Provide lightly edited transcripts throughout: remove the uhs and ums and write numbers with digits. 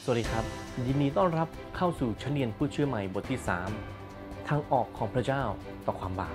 วัสดีครับยินดีต้อนรับเข้าสู่ชั้นเรียนผู้เชื่อใหม่บทที่3ทางออกของพระเจ้าต่อความบาป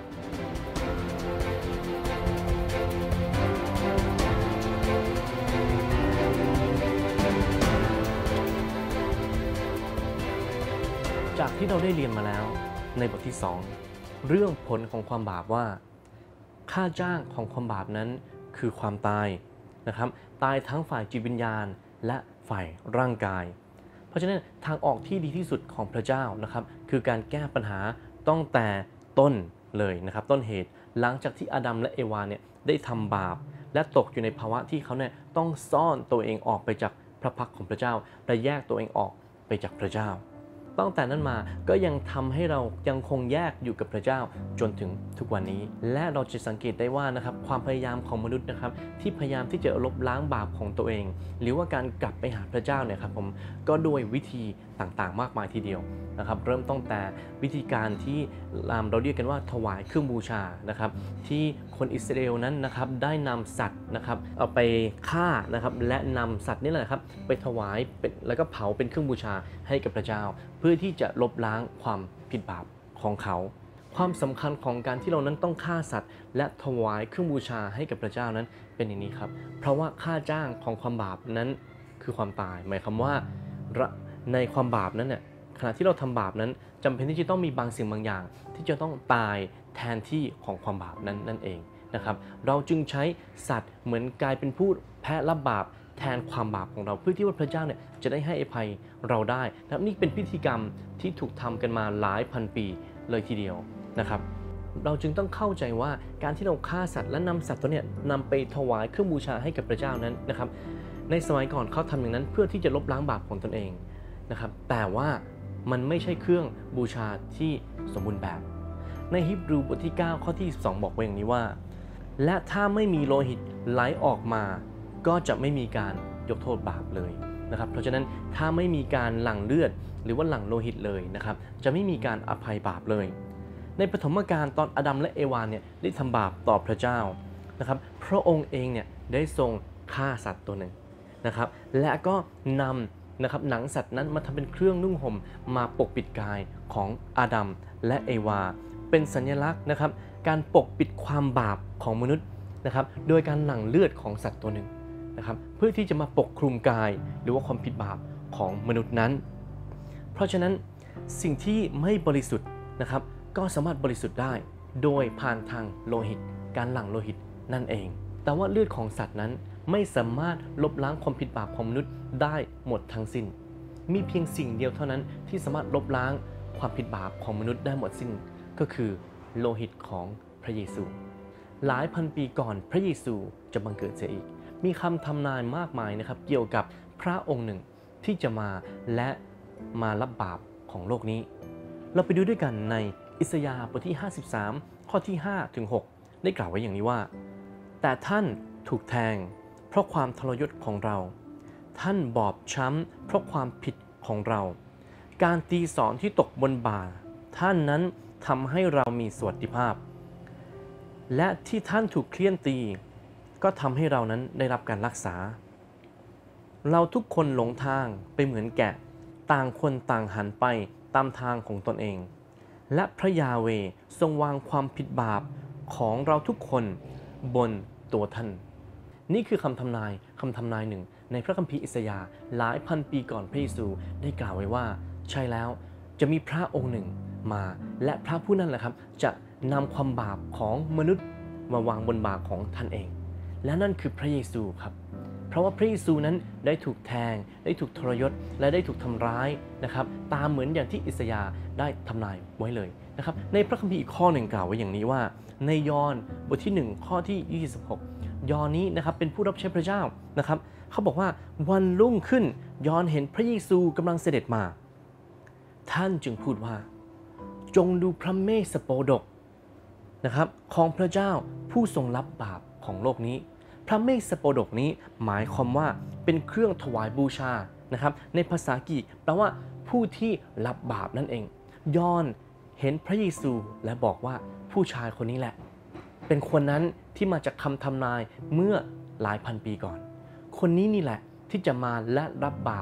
จากที่เราได้เรียนมาแล้วในบทที่2เรื่องผลของความบาปว่าค่าจ้างของความบาปนั้นคือความตายนะครับตายทั้งฝ่ายจิตวิญญาณและฝ่ายร่างกายเพราะฉะนั้นทางออกที่ดีที่สุดของพระเจ้านะครับคือการแก้ปัญหาตั้งแต่ต้นเลยนะครับต้นเหตุหลังจากที่อาดัมและเอวาเนี่ยได้ทำบาปและตกอยู่ในภาวะที่เขาเนี่ยต้องซ่อนตัวเองออกไปจากพระพักของพระเจ้าและแยกตัวเองออกไปจากพระเจ้าตั้งแต่นั้นมาก็ยังทำให้เรายังคงแยกอยู่กับพระเจ้าจนถึงทุกวันนี้และเราจะสังเกตได้ว่านะครับความพยายามของมนุษย์นะครับที่พยายามที่จะลบล้างบาปของตัวเองหรือว่าการกลับไปหาพระเจ้าเนี่ยครับผมก็ด้วยวิธีต่างๆมากมายทีเดียวนะครับเริ่มตั้งแต่วิธีการที่เราเรียกกันว่าถวายเครื่องบูชานะครับที่คนอิสราเอลนั้นนะครับได้นำสัตว์นะครับเอาไปฆ่านะครับและนำสัตว์นี่แหละครับไปถวายแล้วก็เผาเป็นเครื่องบูชาให้กับพระเจ้าเพื่อที่จะลบล้างความผิดบาปของเขาความสำคัญของการที่เรานั้นต้องฆ่าสัตว์และถวายเครื่องบูชาให้กับพระเจ้านั้นเป็นอย่างนี้ครับเพราะว่าค่าจ้างของความบาปนั้นคือความตายหมายความว่าในความบาปนั้นเนี่ยขณะที่เราทำบาปนั้นจำเป็นที่จะต้องมีบางสิ่งบางอย่างที่จะต้องตายแทนที่ของความบาปนั้นนั่นเองนะครับเราจึงใช้สัตว์เหมือนกลายเป็นผู้แพ้รับบาปแทนความบาปของเราเพื่อที่ว่าพระเจ้าเนี่ยจะได้ให้อภัยเราได้นะครับนี่เป็นพิธีกรรมที่ถูกทำกันมาหลายพันปีเลยทีเดียวนะครับเราจึงต้องเข้าใจว่าการที่เราฆ่าสัตว์และนำสัตว์ตัวเนี้ยนำไปถวายเครื่องบูชาให้กับพระเจ้านั้นนะครับในสมัยก่อนเขาทำอย่างนั้นเพื่อที่จะลบล้างบาปของตนเองนะครับแต่ว่ามันไม่ใช่เครื่องบูชาที่สมบูรณ์แบบในฮีบรูบทที่9ข้อที่12บอกไว้อย่างนี้ว่าและถ้าไม่มีโลหิตไหลออกมาก็จะไม่มีการยกโทษบาปเลยนะครับเพราะฉะนั้นถ้าไม่มีการหลั่งเลือดหรือว่าหลั่งโลหิตเลยนะครับจะไม่มีการอภัยบาปเลยในปฐมกาลตอนอาดัมและเอวาเนี่ยได้ทำบาปต่อพระเจ้านะครับพระองค์เองเนี่ยได้ทรงฆ่าสัตว์ตัวหนึ่งนะครับและก็นำนะครับหนังสัตว์นั้นมาทำเป็นเครื่องนุ่งห่มมาปกปิดกายของอาดัมและเอวาเป็นสัญลักษณ์นะครับการปกปิดความบาปของมนุษย์นะครับโดยการหลั่งเลือดของสัตว์ตัวหนึ่งนะครับเพื่อที่จะมาปกคลุมกายหรือว่าความผิดบาปของมนุษย์นั้นเพราะฉะนั้นสิ่งที่ไม่บริสุทธิ์นะครับก็สามารถบริสุทธิ์ได้โดยผ่านทางโลหิตการหลั่งโลหิตนั่นเองแต่ว่าเลือดของสัตว์นั้นไม่สามารถลบล้างความผิดบาปของมนุษย์ได้หมดทั้งสิ้นมีเพียงสิ่งเดียวเท่านั้นที่สามารถลบล้างความผิดบาปของมนุษย์ได้หมดสิ้นก็คือโลหิตของพระเยซูหลายพันปีก่อนพระเยซูจะบังเกิดเสียอีกมีคำทำนายมากมายนะครับเกี่ยวกับพระองค์หนึ่งที่จะมาและมารับบาปของโลกนี้เราไปดูด้วยกันในอิสยาห์บทที่53ข้อที่5ถึง6ได้กล่าวไว้อย่างนี้ว่าแต่ท่านถูกแทงเพราะความทรยศของเราท่านบอบช้ำเพราะความผิดของเราการตีสอนที่ตกบนบ่าท่านนั้นทำให้เรามีสวัสดิภาพและที่ท่านถูกเฆี่ยนตีก็ทำให้เรานั้นได้รับการรักษาเราทุกคนหลงทางไปเหมือนแกะต่างคนต่างหันไปตามทางของตนเองและพระยาเวห์ทรงวางความผิดบาปของเราทุกคนบนตัวท่านนี่คือคำทำนายหนึ่งในพระคัมภีร์อิสยาห์หลายพันปีก่อนพระเยซูได้กล่าวไว้ว่าใช่แล้วจะมีพระองค์หนึ่งมาและพระผู้นั้นแหละครับจะนำความบาปของมนุษย์มาวางบนบ่าของท่านเองและนั่นคือพระเยซูครับเพราะว่าพระเยซูนั้นได้ถูกแทงได้ถูกทรยศและได้ถูกทำร้ายนะครับตามเหมือนอย่างที่อิสยาห์ได้ทำนายไว้เลยนะครับในพระคัมภีร์อีกข้อหนึ่งกล่าวไว้อย่างนี้ว่าในยอห์นบทที่1ข้อที่26ยอห์นนี้นะครับเป็นผู้รับใช้พระเจ้านะครับเขาบอกว่าวันรุ่งขึ้นยอห์นเห็นพระเยซูกำลังเสด็จมาท่านจึงพูดว่าจงดูพระเมสสโปดกนะครับของพระเจ้าผู้ทรงรับบาปของโลกนี้พระเมสสโปดกนี้หมายความว่าเป็นเครื่องถวายบูชานะครับในภาษากรีกแปลว่าผู้ที่รับบาปนั่นเองยอห์นเห็นพระเยซูและบอกว่าผู้ชายคนนี้แหละเป็นคนนั้นที่มาจากคำทำนายเมื่อหลายพันปีก่อนคนนี้นี่แหละที่จะมาและรับบาป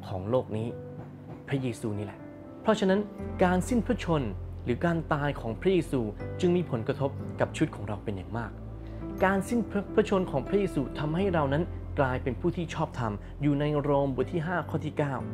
ของโลกนี้พระเยซูนี่แหละเพราะฉะนั้นการสิ้นพระชนม์หรือการตายของพระเยซูจึงมีผลกระทบกับชีวิตของเราเป็นอย่างมากการสิ้นพระชนม์ของพระเยซูทำให้เรานั้นกลายเป็นผู้ที่ชอบธรรมอยู่ในโรมบทที่5ข้อที่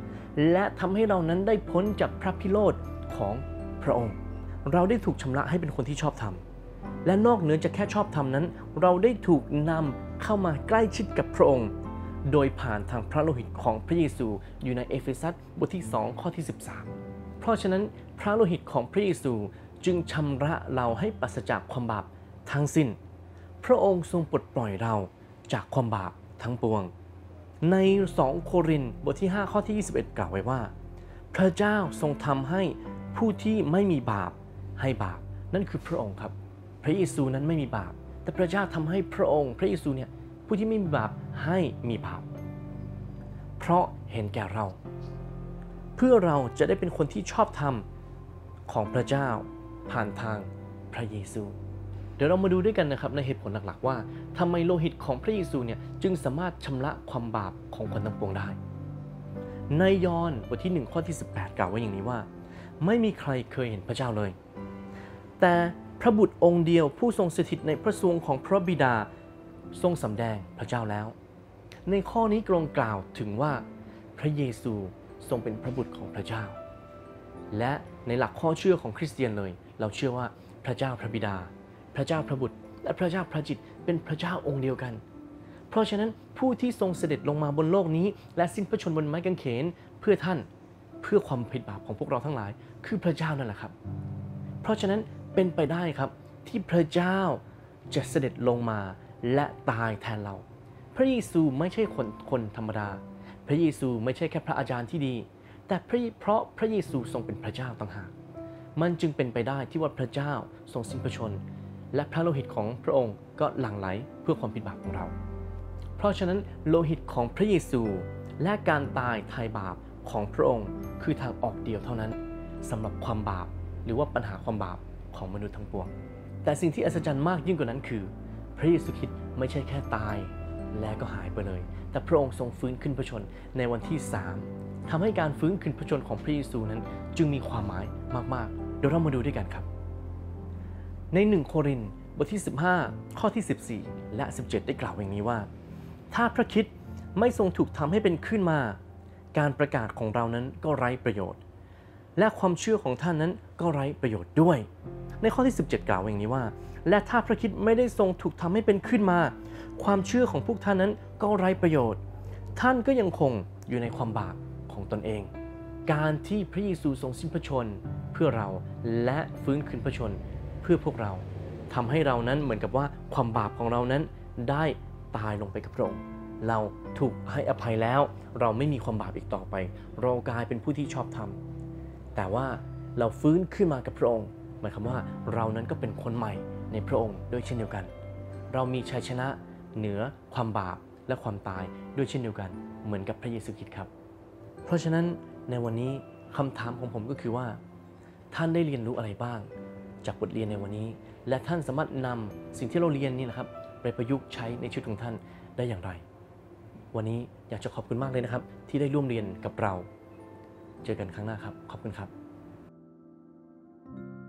9และทำให้เรานั้นได้พ้นจากพระพิโรธของพระองค์เราได้ถูกชำระให้เป็นคนที่ชอบธรรมและนอกเหนือจากแค่ชอบธรรมนั้นเราได้ถูกนำเข้ามาใกล้ชิดกับพระองค์โดยผ่านทางพระโลหิตของพระเยซูอยู่ในเอเฟซัสบทที่2ข้อที่13เพราะฉะนั้นพระโลหิตของพระเยซูจึงชำระเราให้ปราศจากความบาปทั้งสิ้นพระองค์ทรงปลดปล่อยเราจากความบาปทั้งปวงใน2โครินธ์บทที่5ข้อที่21กล่าวไว้ว่าพระเจ้าทรงทำให้ผู้ที่ไม่มีบาปให้บาปนั่นคือพระองค์ครับพระเยซูนั้นไม่มีบาปแต่พระเจ้าทำให้พระองค์พระเยซูเนี่ยผู้ที่ไม่มีบาปให้มีบาปเพราะเห็นแก่เราเพื่อเราจะได้เป็นคนที่ชอบธรรมของพระเจ้าผ่านทางพระเยซูเดี๋ยวเรามาดูด้วยกันนะครับในเหตุผลหลักๆว่าทำไมโลหิตของพระเยซูเนี่ยจึงสามารถชำระความบาปของคนทั้งปวงได้ในยอห์นบทที่1ข้อที่18กล่าวไว้อย่างนี้ว่าไม่มีใครเคยเห็นพระเจ้าเลยแต่พระบุตรองค์เดียวผู้ทรงสถิตในพระทรวงของพระบิดาทรงสำแดงพระเจ้าแล้วในข้อนี้กรงกล่าวถึงว่าพระเยซูทรงเป็นพระบุตรของพระเจ้าและในหลักข้อเชื่อของคริสเตียนเลยเราเชื่อว่าพระเจ้าพระบิดาพระเจ้าพระบุตรและพระเจ้าพระจิตเป็นพระเจ้าองค์เดียวกันเพราะฉะนั้นผู้ที่ทรงเสด็จลงมาบนโลกนี้และสิ้นพระชนม์บนไม้กางเขนเพื่อท่านเพื่อความผิดบาปของพวกเราทั้งหลายคือพระเจ้านั่นแหละครับเพราะฉะนั้นเป็นไปได้ครับที่พระเจ้าจะเสด็จลงมาและตายแทนเราพระเยซูไม่ใช่คนธรรมดาพระเยซูไม่ใช่แค่พระอาจารย์ที่ดีแต่เพราะพระเยซูทรงเป็นพระเจ้าต่างหากมันจึงเป็นไปได้ที่ว่าพระเจ้าทรงสิ้นพระชนม์และพระโลหิตของพระองค์ก็หลั่งไหลเพื่อความผิดบาปของเราเพราะฉะนั้นโลหิตของพระเยซูและการตายไถ่บาปของพระองค์คือทางออกเดียวเท่านั้นสำหรับความบาปหรือว่าปัญหาความบาปของมนุษย์ทั้งปวงแต่สิ่งที่อัศจรรย์มากยิ่งกว่านั้นคือพระเยซูคริสต์ไม่ใช่แค่ตายและก็หายไปเลยแต่พระองค์ทรงฟื้นขึ้นพระชนในวันที่3ทำให้การฟื้นขึ้นพระชนของพระเยซูนั้นจึงมีความหมายมากๆเดี๋ยวเรามาดูด้วยกันครับใน1โครินธ์บทที่15ข้อที่14และ17ได้กล่าวอย่างนี้ว่าถ้าพระคริสต์ไม่ทรงถูกทำให้เป็นขึ้นมาการประกาศของเรานั้นก็ไร้ประโยชน์และความเชื่อของท่านนั้นก็ไร้ประโยชน์ด้วยในข้อที่17กล่าวอย่างนี้ว่าและถ้าพระคริสต์ไม่ได้ทรงถูกทำให้เป็นขึ้นมาความเชื่อของพวกท่านนั้นก็ไร้ประโยชน์ท่านก็ยังคงอยู่ในความบาปของตนเองการที่พระเยซูทรงสิ้นพระชนม์เพื่อเราและฟื้นคืนพระชนม์เพื่อพวกเราทำให้เรานั้นเหมือนกับว่าความบาปของเรานั้นได้ตายลงไปกับพระองค์เราถูกให้อภัยแล้วเราไม่มีความบาปอีกต่อไปเรากลายเป็นผู้ที่ชอบธรรมแต่ว่าเราฟื้นขึ้นมากับพระองค์หมายความว่าเรานั้นก็เป็นคนใหม่ในพระองค์ด้วยเช่นเดียวกันเรามีชัยชนะเหนือความบาปและความตายด้วยเช่นเดียวกันเหมือนกับพระเยซูคริสต์ครับเพราะฉะนั้นในวันนี้คำถามของผมก็คือว่าท่านได้เรียนรู้อะไรบ้างจากบทเรียนในวันนี้และท่านสามารถนำสิ่งที่เราเรียนนี่นะครับไปประยุกต์ใช้ในชีวิตของท่านได้อย่างไรวันนี้อยากจะขอบคุณมากเลยนะครับที่ได้ร่วมเรียนกับเราเจอกันครั้งหน้าครับขอบคุณครับ